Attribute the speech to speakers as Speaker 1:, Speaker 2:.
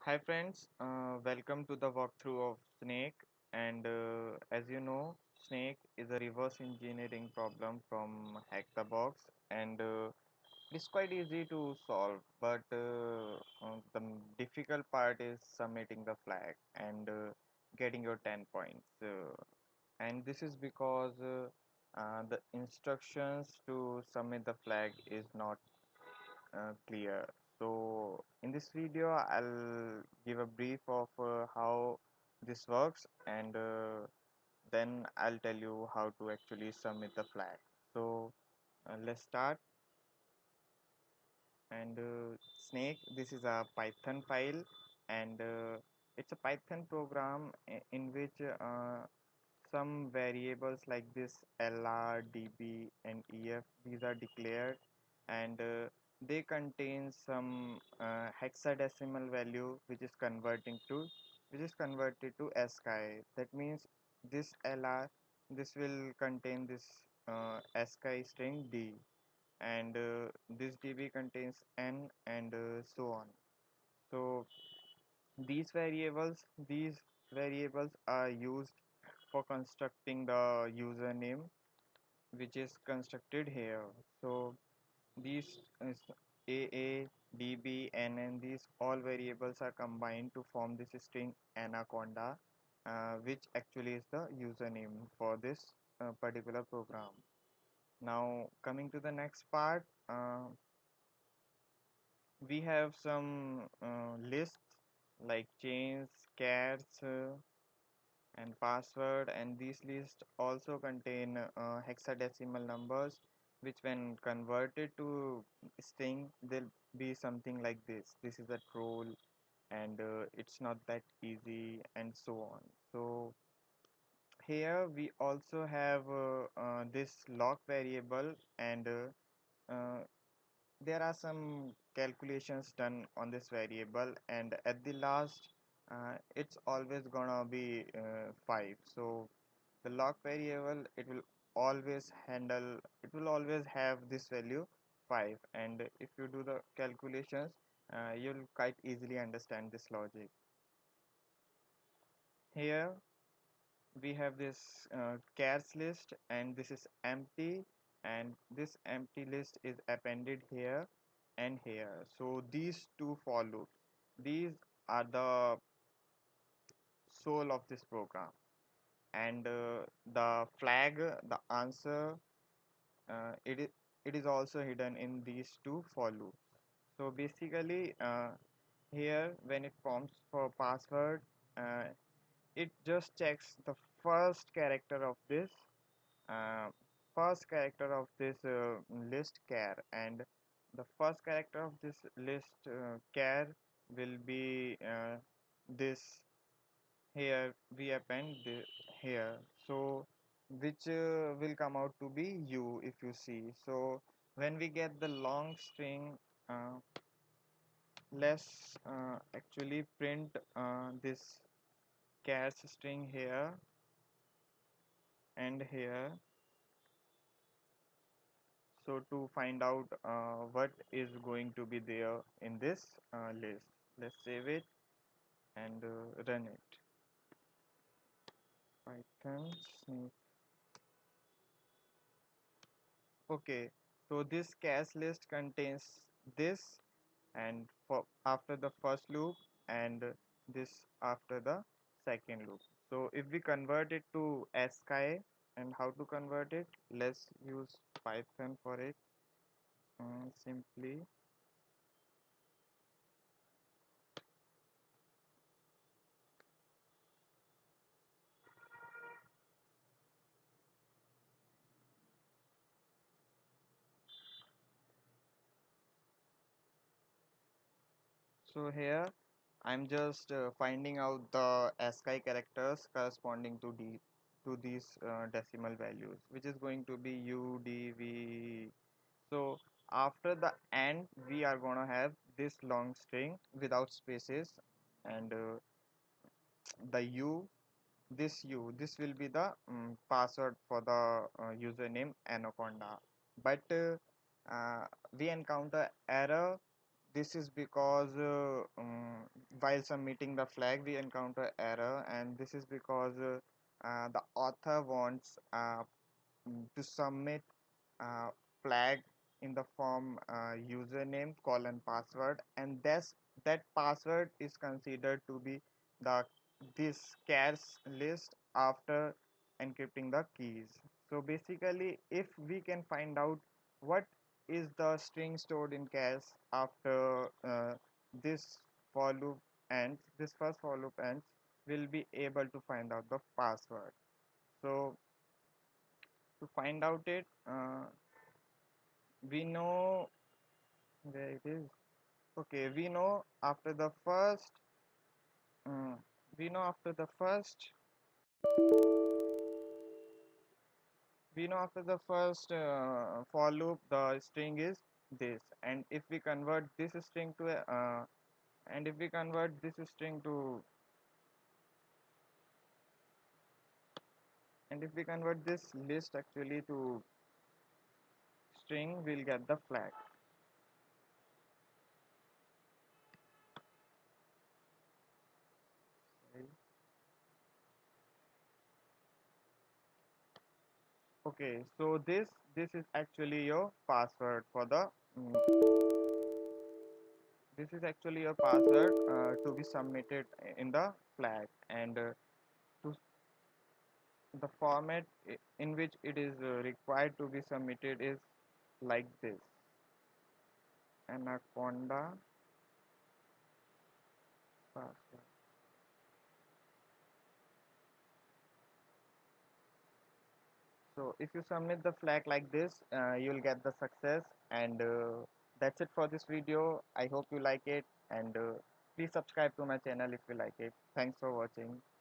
Speaker 1: Hi friends, welcome to the walkthrough of Snake. And as you know, Snake is a reverse engineering problem from Hack the Box, and it's quite easy to solve. But the difficult part is submitting the flag and getting your 10 points. And this is because the instructions to submit the flag is not clear. So in this video I'll give a brief of how this works, and then I'll tell you how to actually submit the flag. So let's start. And Snake, this is a Python file, and it's a Python program in which some variables like this lr, db, and ef, these are declared, and they contain some hexadecimal value which is converted to ASCII. That means this lr, this will contain this ASCII string d, and this db contains n, and so on. So these variables are used for constructing the username, which is constructed here. So these is AA, DB, NN, these all variables are combined to form this string anaconda, which actually is the username for this particular program. Now coming to the next part, we have some lists like chains, chars, and password, and these lists also contain hexadecimal numbers, which when converted to string they'll be something like this is a troll, and it's not that easy, and so on. So here we also have this lock variable, and uh, there are some calculations done on this variable, and at the last it's always gonna be 5. So the lock variable, it will always have this value 5, and if you do the calculations, you'll quite easily understand this logic. Here we have this chars list, and this is empty, and this empty list is appended here and here. So these two for loops, these are the soul of this program, and the flag, the answer, uh, it is it is also hidden in these two for loops. So basically here when it prompts for password, uh, it just checks the first character of this uh, list char, and the first character of this list char will be this. Here we append here, so which will come out to be u, if you see. So when we get the long string, uh, let's actually print this chars string here and here. So to find out what is going to be there in this list, let's save it and run it. Python snake. Okay, so this cache list contains this, and for after the first loop, and this after the second loop. So if we convert it to ASCII, and how to convert it, let's use Python for it. Simply, so here I'm just finding out the ASCII characters corresponding to these decimal values, which is going to be U, D, V. So after the AND, we are gonna have this long string without spaces, and the this will be the password for the username anaconda. But we encounter error This is because while submitting the flag we encounter error, and this is because the author wants to submit uh, flag in the form username colon password, and that password is considered to be the this scarce list after encrypting the keys. So basically, if we can find out what is the string stored in cache after this for loop ends, this first for loop ends, we'll be able to find out the password. So to find out it, we know where it is. Okay, um, we know after the first for loop the string is this, and if we convert this string to a, and if we convert this string to and if we convert this list actually to string, we'll get the flag. Okay, so this is actually your password for the this is actually your password to be submitted in the flag, and to the format in which it is required to be submitted is like this: anaconda password. So if you submit the flag like this, you'll get the success, and that's it for this video. I hope you like it, and please subscribe to my channel if you like it. Thanks for watching.